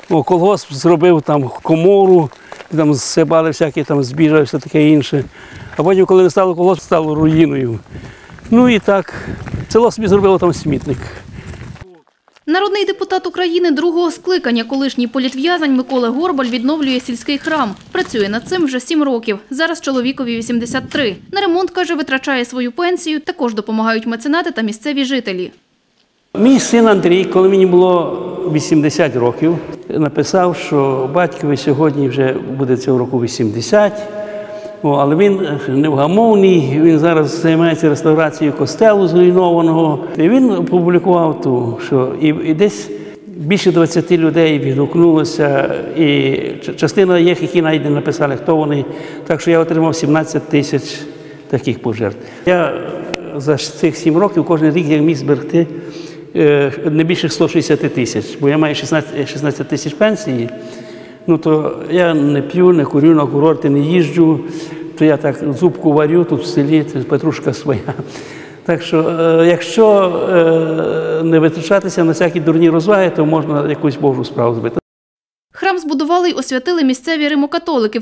Колгосп зробив там комору, там зсипали всякі там збіжжя, все таке інше. А потім, коли не стало колгосп, стало руїною. Ну і так, село собі зробило там смітник. Народний депутат України другого скликання, колишній політв'язень Микола Горбаль відновлює сільський храм. Працює над цим вже 7 років. Зараз чоловікові 83. На ремонт, каже, витрачає свою пенсію. Також допомагають меценати та місцеві жителі. Мій син Андрій, коли мені було 80 років, написав, що батькові сьогодні вже буде цього року 80. Але він невгамовний, він зараз займається реставрацією костелу зруйнованого. І він опублікував ту, що і десь більше 20 людей відгукнулося, і частина є, які навіть не написали, хто вони. Так що я отримав 17 тисяч таких пожертв. Я за цих 7 років кожен рік я міг зберегти не більше 160 тисяч, бо я маю 16 тисяч пенсії. Ну, то я не п'ю, не курю, на курорти не їжджу, то я так зубку варю тут в селі, петрушка своя. Так що, якщо не витрачатися на всякі дурні розваги, то можна якусь Божу справу зробити. Храм збудували й освятили місцеві римокатолики в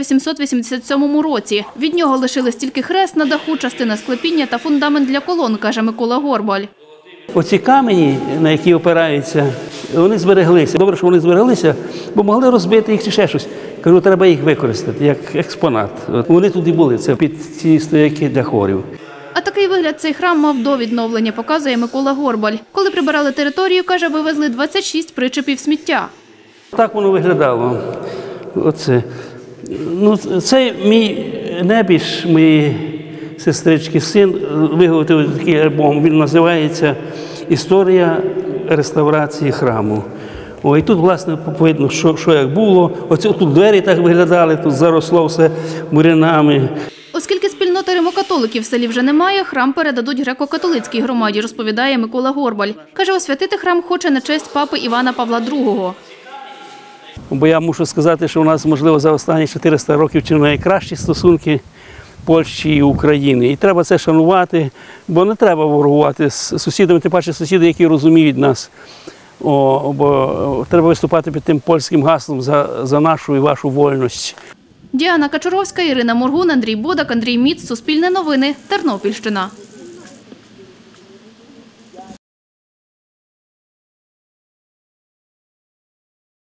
1887 році. Від нього лишились тільки хрест на даху, частина склепіння та фундамент для колон, каже Микола Горбаль. Оці камені, на які опираються, вони збереглися. Добре, що вони збереглися, бо могли розбити їх чи ще щось. Кажу, треба їх використати, як експонат. Вони тут і були, це під ці стояки для хорів. А такий вигляд цей храм мав до відновлення, показує Микола Горбаль. Коли прибирали територію, каже, вивезли 26 причепів сміття. Так воно виглядало. Оце. Ну, це мій небіж, моєї сестрички син виготовив такий альбом. Він називається «Історія реставрації храму». І тут, власне, видно, що як було. Оце тут двері так виглядали, тут заросло все бурянами. Оскільки спільноти римокатоликів в селі вже немає, храм передадуть греко-католицькій громаді, розповідає Микола Горбаль. Каже, освятити храм хоче на честь папи Івана Павла II. Бо я мушу сказати, що у нас, можливо, за останні 400 років чи найкращі стосунки Польщі і України. І треба це шанувати, бо не треба ворогувати з сусідами, тим паче сусіди, які розуміють нас. Бо треба виступати під тим польським гаслом за нашу і вашу вольність. Діана Качуровська, Ірина Моргун, Андрій Бодак, Андрій Міц. Суспільне новини. Тернопільщина.